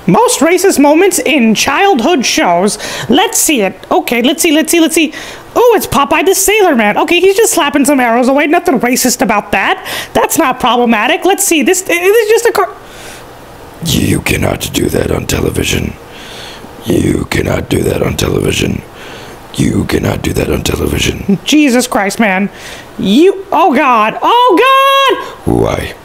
Most racist moments in childhood shows. Let's see it. Okay, let's see. Oh, it's Popeye the Sailor Man. Okay, he's just slapping some arrows away. Nothing racist about that. That's not problematic. Let's see. This is just a car. You cannot do that on television. You cannot do that on television. You cannot do that on television. Jesus Christ, man. Oh God. Oh God! Why?